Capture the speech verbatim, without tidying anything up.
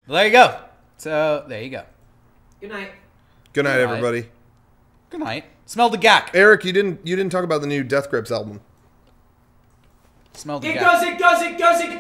Well, there you go. So, there you go. Good night. Good night, Good night. everybody. Good night. Smell the gack. Eric, you didn't you didn't talk about the new Death Grips album. Smell the It gack. goes, it goes, it goes, it goes.